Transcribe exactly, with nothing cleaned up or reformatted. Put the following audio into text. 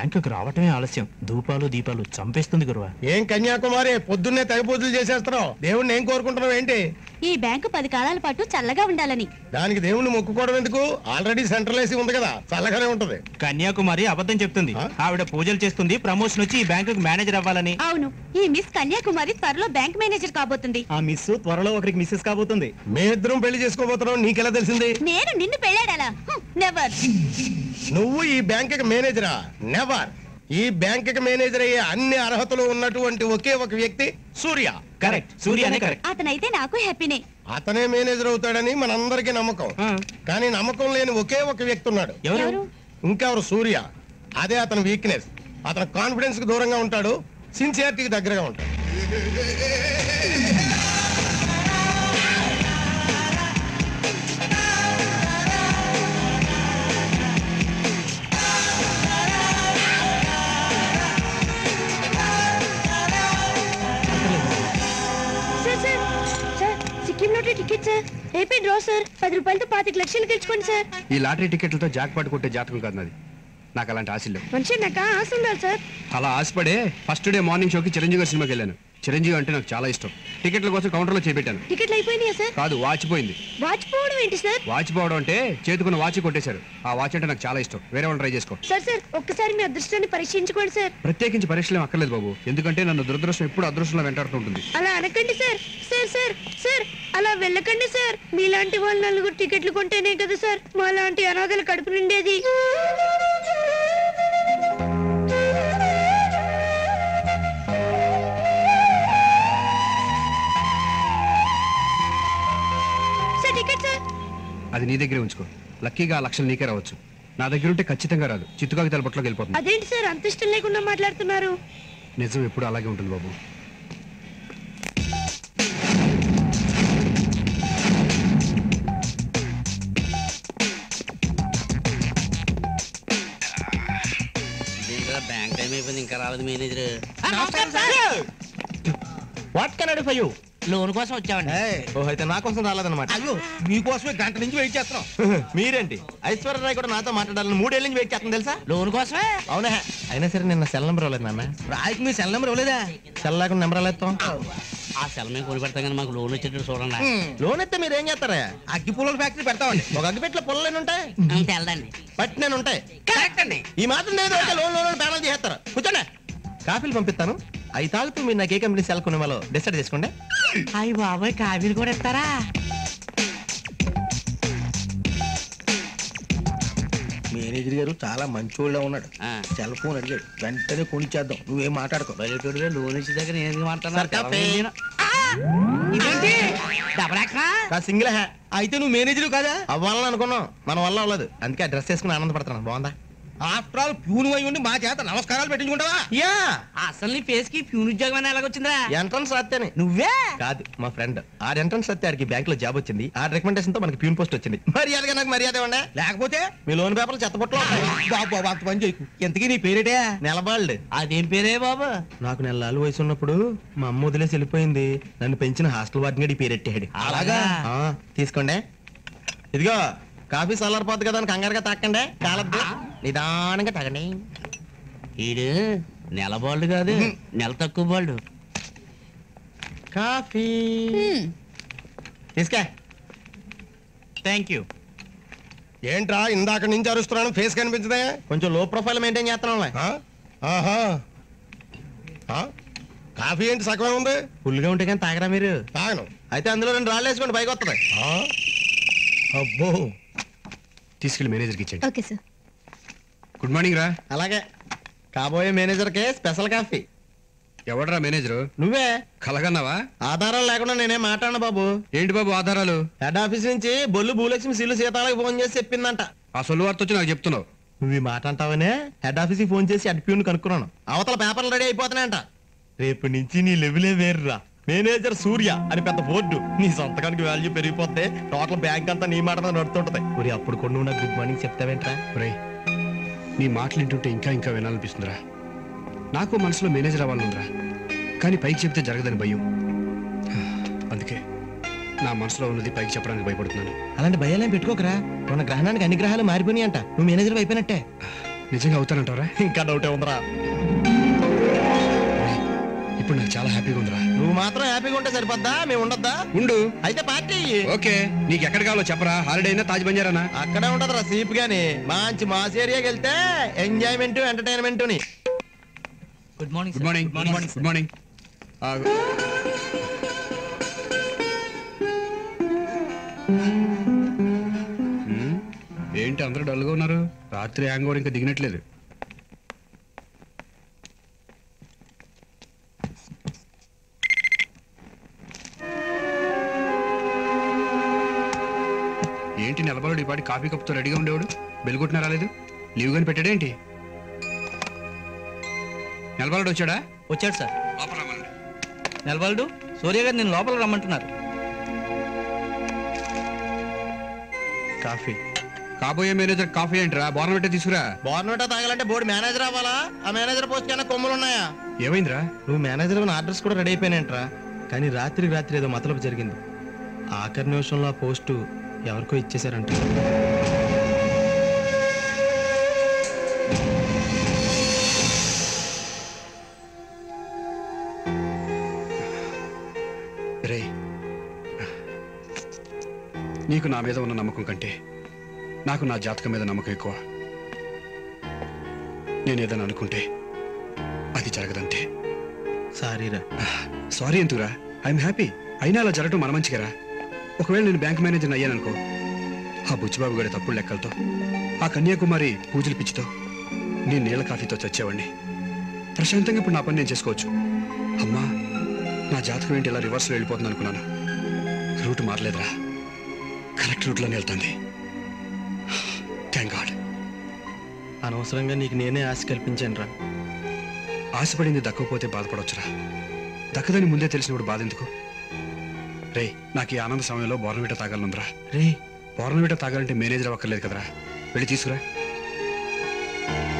బ్యాంకుకి రావటమే ఆలస్యం. ధూపాలు దీపాలు చంపేస్తుంది గురువా. ఏం కన్యాకుమారి పొద్దున్నే తెగ పూజలు చేసేస్తున్నావు? దేవుణ్ణి ఏం కోరుకుంటున్నావు ఏంటి? ఈ బ్యాంకు పది కాలాల పాటు చల్లగా ఉండాలని. దానికి దేవుణ్ణి మొక్కుకోవడం ఎందుకు? ఆల్రెడీ సెంట్రల్ ఏసీ ఉంది కదా, చల్లగానే ఉంటది. కన్యాకుమారి అబద్ధం చెప్తుంది. ఆవిడ పూజలు చేస్తుంది, ప్రమోషన్ వచ్చి ఈ బ్యాంకుకి మేనేజర్ అవ్వాలని. అవును, ఈ మిస్ కన్యాకుమారి త్వరలో బ్యాంక్ మేనేజర్ కాబోతుంది. ఆ మిస్ త్వరలో ఒకరికి మిస్సెస్ కాబోతుంది. మేమిద్దరం పెళ్లి చేసుకోబోతున్నాం, నీకెలా తెలిసింది? నేను నిన్ను పెళ్ళాడాలా? నెవర్. నువ్వు ఈ బ్యాంకుకి మేనేజరా? నెవర్. ఈ బ్యాంకుకి మేనేజర్ అయ్యే అన్ని అర్హతలు ఉన్నటువంటి ఒకే ఒక వ్యక్తి సూర్య. Correct, సూర్యనే correct. అతనైతే నాకు హ్యాపీనే. అతనే మేనేజర్ అవుతాడని మనందరికీ నమ్మకం. కానీ నమ్మకం లేని ఒకే ఒక వ్యక్తి ఉన్నాడు. ఎవరు? ఇంకెవరు? సూర్య. అదే అతని వీక్నెస్. అతను కాన్ఫిడెన్స్ కి దూరంగా ఉంటాడు, సిన్సియారిటీకి దగ్గరగా ఉంటాడు. Ticket sir, AP draw sir. పది రూపాయలతో పాతిక లక్షలు గెలుచుకోండి సార్. ఈ లాటరీ టికెట్లతో జాక్ పాటు కొట్టే జాతకం కాదు నాది. నాకు అలాంటి ఆశ లేవు. మనిషి నాకు ఆశ ఉండాలి సార్. అలా ఆశపడే ఫస్ట్ డే మార్నింగ్ షోకి చిరంజీవి గారి సినిమాకి వెళ్ళాను. చిరంజీవి అంటే నాకు చాలా ఇష్టం. టికెట్ల కోసం కౌంటర్లో చేపెట్టాను. టికెట్లు అయిపోయినాయా సార్? కాదు, వాచిపోయింది. వాచిపోవడం ఏంటి సార్? వాచిపోవడం అంటే చేతుకున్న వాచి కొట్టేశారు. ఆ వాచ్ అంటే నాకు చాలా ఇష్టం. వేరే వాళ్ళు ట్రై చేసుకో. సార్ సార్ ఒక్కసారి మీ అదృష్టాన్ని పరీక్షించుకోండి సార్. ప్రత్యేకించి పరీక్షలు అక్కర్లేదు బాబు, ఎందుకంటే నన్ను దురదృష్టం ఎప్పుడు అదృష్టంలో వెంటాడుతుంటుంది. అలా అనకండి సార్. సార్ సార్ సార్ అలా వెళ్ళకండి సార్. మీలాంటి వాళ్ళు నలుగురు టికెట్లు కొంటేనే కదా సార్ మా లాంటి అనాథలు కడుపు నిండేది. అది నీ దగ్గరే ఉంచుకో. లక్కీగా ఆ లక్షలు నీకే రావచ్చు. నా దగ్గర ఉంటే ఖచ్చితంగా రాదు, చిత్తుకాకి తలపట్లోకి వెళ్ళిపోతుంది. అదేంటి సార్ అంత ఇష్టం లేకుండా మాట్లాడుతున్నారు? నిజం ఎప్పుడు అలాగే ఉంటుంది బాబు. బ్యాంక్ టైం అయిపోయింది, ఇంకా రాలేదు manager. What can I do for you? Loan కోసం వచ్చామండి. ఓ అయితే నా కోసం రాలేదన్నమాట. అయ్యో, మీకోసమే గంట నుంచి వెయిట్ చేస్తున్నాం. మీరేంటి? ఐశ్వర్యరాయ్ కూడా నాతో మాట్లాడాలని మూడేళ్ళ నుంచి వెయిట్ చేస్తాను తెలుసా? లోన్ కోసమే. అవునా? అయినా సరే నిన్న సెల్ నెంబర్ ఇవ్వలేదు నాన్న. రాయికి మీ సెల్ నెంబర్ ఇవ్వలేదా? సెల్ లేకుండా నెంబర్ ఇస్తాం. ఆ సెల్ మేము కొని పెడతాం కానీ మాకు లోన్ వచ్చేటట్టు చూడండి. లోన్ అయితే మీరు ఏం చేస్తారా? అగ్గి పుల్లల ఫ్యాక్టరీ పెడతామండి. ఒక అగ్గిపెట్లో పుల్లలు ఉంటాయి, తెలదండి. పట్టినని ఉంటాయి. కరెక్ట్ అండి. ఈ మాత్రం లేదు, లోన్ లోన్ ప్యానల్ చేస్తారు. కూర్చోండి, కాఫీలు పంపిస్తాను. అవి తాగుతూ మీరు నాకు ఏ కంపెనీ సెల్ కొనే వాళ్ళు డిసైడ్ చేసుకోండి. అయ్యి బాబాయ్, కాఫీలు కూడా ఇస్తారా? మేనేజర్ గారు చాలా మంచోళ్ళ ఉన్నాడు. సెల్ ఫోన్ అడిగాడు, వెంటనే కొనిచ్చేద్దాం. నువ్వేం మాట్లాడుకో. బయట లోన్ ఇచ్చే దగ్గర నేను ఎందుకు మాట్లాడుతున్నా? సింగిల్ హ్యా. అయితే నువ్వు మేనేజర్ కదా? అవ్వాలని అనుకున్నాం, మన వల్ల అవ్వలేదు. అందుకే ఆ డ్రెస్ వేసుకుని ఆనందపడుతున్నాను. బాగుందా? ఆఫ్టర్ ఆల్ ప్యూన్ అయి ఉండి మా చేత నమస్కారాలు పెట్టించుకుంటావా? యా. అసలు నీ ఫేస్ కి ప్యూన్ ఉద్యోగం ఎలాగొచ్చిందా? ఎంట్రన్స్ రాస్తేనే. నువ్వే కాదు, మా ఫ్రెండ్. ఆ ఎంట్రన్స్ వస్తే ఆడికి బ్యాంక్ లో జాబ్ వచ్చింది. ఆ రికమెండేషన్ తో మనకి ప్యూన్ పోస్ట్ వచ్చింది. మర్యాదగా నాకు మర్యాద ఇవ్వండి, లేకపోతే మీ లోన్ పేపర్లు చెత్తపట్లో. బాబు అంత పని చేయకు. ఎంతకీ నీ పేరేటే? నెలబాళ్ళు. అదేం పేరే బాబు? నాకు నెలలు వయసు ఉన్నప్పుడు మా అమ్మ వదిలేసి వెళ్ళిపోయింది. నన్ను పెంచిన హాస్టల్ వార్డెన్ గడి పేరెట్టాడు. అలాగా? తీసుకోండి. ఇదిగో కాఫీ చల్లారిపోద్ది కదా అని కంగారుగా తాకండి. కాలద్దు, నిదానంగా తాగండి. ఈడు నెల బాల్డ్ కాదు, నెల తక్కువ బాల్డ్. కాఫీ తీసుకా. Thank you. ఏంట్రా ఇందాక నుంచి అరుస్తున్నాను, ఫేస్ కనిపించదే? కొంచెం లో ప్రొఫైల్ మెయింటైన్ చేస్తున్నాం. కాఫీ ఏంటి సగమే ఉంది? ఫుల్గా ఉంటే కానీ తాగరా మీరు? తాగను. అయితే అందులో రెండు రాళ్ళు వేసుకోండి, పైకి వస్తుంది. అబ్బో, తీసుకెళ్ళి మేనేజర్కి ఇచ్చేయండి. Okay sir. గుడ్ మార్నింగ్ రా. అలాగే. కాబోయే మేనేజర్ కే స్పెషల్ కాఫీ. ఎవడరా మేనేజరు? నువ్వే. కలగన్నావా? ఆధారాలు లేకుండా నేనేం మాట్లాడను బాబు. ఏంటి బాబు ఆధారాలు? హెడ్ ఆఫీస్ నుంచి బొల్లు భూలక్ష్మి సిల్లు సీతాలకు ఫోన్ చేసి చెప్పిందంట. ఆ సొల్లు వార్త వచ్చి నాకు చెప్తున్నావు. నువ్వు ఈ మాట అంటావనే హెడ్ ఆఫీస్ కి ఫోన్ చేసి హెడ్ ప్యూన్ కనుక్కున్నాను. అవతల పేపర్లు రెడీ అయిపోతున్నాయంట. రేపు నుంచి నీ లెవెలే వేరురా. మేనేజర్ సూర్య అని పెద్ద బోర్డు. నీ సొంతకానికి వాల్యూ పెరిగిపోతే టోటల్ బ్యాంక్ అంతా నీ మాట మీద నడుతుంటది. మరి అప్పుడు కొన్ని నువ్వు నాకు గుడ్ మార్నింగ్ చెప్తావేంట్రా? రే, నీ మాటలు వింటుంటే ఇంకా ఇంకా వినాలనిపిస్తుందిరా. నాకు మనసులో మేనేజర్ అవ్వాలనుందిరా, కానీ పైకి చెప్తే జరగదని భయం. అందుకే నా మనసులో ఉన్నది పైకి చెప్పడానికి భయపడుతున్నాను. అలాంటి భయాలేం పెట్టుకోకరా. మన గ్రహణానికి అన్ని గ్రహాలు మారిపోయినాయి అంట. నువ్వు మేనేజర్ అయిపోయినట్టే. నిజంగా అవుతానంటావరా? ఇంకా డౌటే ఉందిరా. ఇప్పుడు నాకు చాలా హ్యాపీగా ఉందిరా. నువ్వు మాత్రం హ్యాపీగా ఉంటే సరిపోద్దా? మేము ఉండొద్దా? ఉండు. అయితే పార్టీ. ఓకే, నీకు ఎక్కడ కావాలో చెప్పరా. హాలిడే అయినా తాజ్ బంజారానా? అక్కడే ఉంటదిరా సీప్ గాని. మంచి మాస్ ఏరియాకి వెళ్తే ఎంజాయ్మెంట్ ఎంటర్టైన్మెంట్ ని. Good morning good morning. Good morning. Good morning. ఏంటి అందరూ డల్గా ఉన్నారు? రాత్రి హ్యాంగ్ ఓవర్ ఇంకా దిగినట్లేదు. ఏంటి నిలబడు? ఈ పాటి కాఫీ కప్తో రెడీగా ఉండేవాడు బెల్ కొట్టినా రాలేదు. లీవ్ గాని పెట్టాడేంటి? నిలబడు వచ్చాడా? వచ్చాడు సార్. లోపల రమ్మనండి. నిలబడు. సూర్య గారు నేను లోపల రమ్మంటున్నారు. కాఫీ. కాబోయే మేనేజర్ కాఫీ ఏంట్రా? బోర్న పెట్టే తీసుకురా. బోర్నోటా తాగాలంటే బోర్డు మేనేజర్ అవ్వాలా? ఆ మేనేజర్ పోస్ట్ కన్నా కొమ్ములు ఉన్నాయా? ఏమైందిరా? నువ్వు మేనేజర్ ఆర్డర్స్ కూడా రెడీ అయిపోయినంట్రా. కానీ రాత్రికి రాత్రి ఏదో మతలబు జరిగింది. ఆఖరి నిమిషంలో ఆ పోస్టు ఎవరికో ఇచ్చేశారంట. రే, నీకు నా మీద ఉన్న నమ్మకం కంటే నాకు నా జాతకం మీద నమ్మకం ఎక్కువ. నేనేదని అనుకుంటే అది జరగదంతే. సారీరా. సారీ ఎందుకురా? I'm happy. అయినా అలా జరగటం మన మంచిగారా. ఒకవేళ నేను బ్యాంక్ మేనేజర్ని అయ్యాననుకో, ఆ బుచ్చిబాబు గారి తప్పుడు లెక్కలతో, ఆ కన్యాకుమారి పూజల పిచ్చితో నేను నీళ్ళ కాఫీతో చచ్చేవాడిని. ప్రశాంతంగా ఇప్పుడు నా పని నేను చేసుకోవచ్చు. అమ్మా, నా జాతకం ఏంటి ఇలా రివర్స్లో వెళ్ళిపోతుంది అనుకున్నాను. రూట్ మారలేదురా, కరెక్ట్ రూట్లోనే వెళ్తుంది. Thank God. అనవసరంగా నీకు నేనే ఆశ కల్పించాను రా. ఆశపడింది దక్కకపోతే బాధపడవచ్చురా. దక్కదని ముందే తెలిసినప్పుడు బాధ ఎందుకు? రే, నాకు ఈ ఆనంద సమయంలో బోర్నవిట తాగాలనుందిరా. రే, బోర్నవిట తాగాలంటే మేనేజర్ అవ్వక్కర్లేదు కదరా. వెళ్ళి తీసుకురా.